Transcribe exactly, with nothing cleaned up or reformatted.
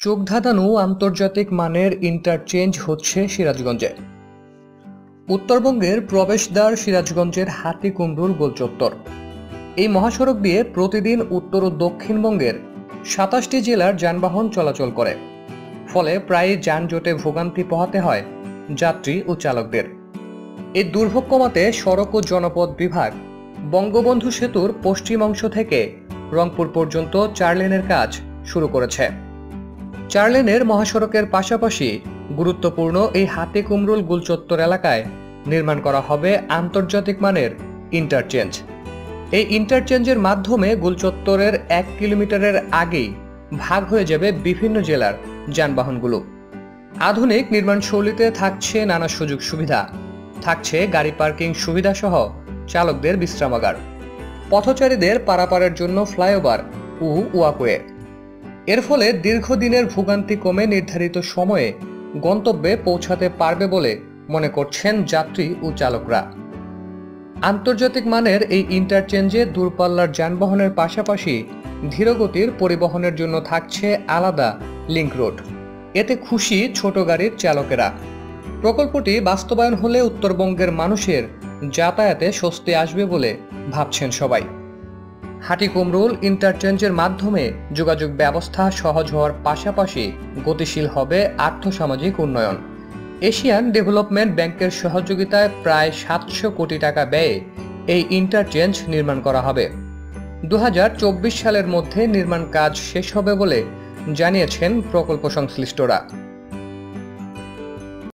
চোখ ধাঁধানো আন্তর্জাতিক মানের ইন্টারচেঞ্জ হচ্ছে সিরাজগঞ্জে। উত্তরবঙ্গের প্রবেশদ্বার সিরাজগঞ্জের হাতিকুমরুল গোলচত্বর। এই মহাসড়ক দিয়ে প্রতিদিন উত্তর ও দক্ষিণবঙ্গের সাতাশটি জেলার যানবাহন চলাচল করে, ফলে প্রায় যানজটে ভোগান্তি পোহাতে হয় যাত্রী ও চালকদের। এই দুর্ভোগ কমাতে সড়ক ও জনপথ বিভাগ বঙ্গবন্ধু সেতুর পশ্চিম অংশ থেকে রংপুর পর্যন্ত চার লেনের কাজ শুরু করেছে। চার লেনের মহাসড়কের পাশাপাশি গুরুত্বপূর্ণ এই হাতিকুমরুল গোলচত্বর এলাকায় নির্মাণ করা হবে আন্তর্জাতিক মানের ইন্টারচেঞ্জ। এই ইন্টারচেঞ্জের মাধ্যমে গোলচত্বরের এক কিলোমিটারের আগেই ভাগ হয়ে যাবে বিভিন্ন জেলার যানবাহনগুলো। আধুনিক নির্মাণ শৈলীতে থাকছে নানা সুযোগ সুবিধা, থাকছে গাড়ি পার্কিং সুবিধা সহ চালকদের বিশ্রামাগার, পথচারীদের পারাপারের জন্য ফ্লাইওভার ও ওয়াকওয়ে। এর ফলে দীর্ঘদিনের ভোগান্তি কমে নির্ধারিত সময়ে গন্তব্যে পৌঁছাতে পারবে বলে মনে করছেন যাত্রী ও চালকরা। আন্তর্জাতিক মানের এই ইন্টারচেঞ্জে দূরপাল্লার যানবাহনের পাশাপাশি ধীরগতির পরিবহনের জন্য থাকছে আলাদা লিংক রোড। এতে খুশি ছোট গাড়ির চালকেরা। প্রকল্পটি বাস্তবায়ন হলে উত্তরবঙ্গের মানুষের যাতায়াতে স্বস্তি আসবে বলে ভাবছেন সবাই। হাতিকুমরুল ইন্টারচেঞ্জের মাধ্যমে যোগাযোগ ব্যবস্থা সহজ হওয়ার পাশাপাশি গতিশীল হবে আর্থসামাজিক উন্নয়ন। এশিয়ান ডেভেলপমেন্ট ব্যাংকের সহযোগিতায় প্রায় সাতশো কোটি টাকা ব্যয়ে এই ইন্টারচেঞ্জ নির্মাণ করা হবে। দু হাজার চব্বিশ সালের মধ্যে নির্মাণ কাজ শেষ হবে বলে জানিয়েছেন প্রকল্প সংশ্লিষ্টরা।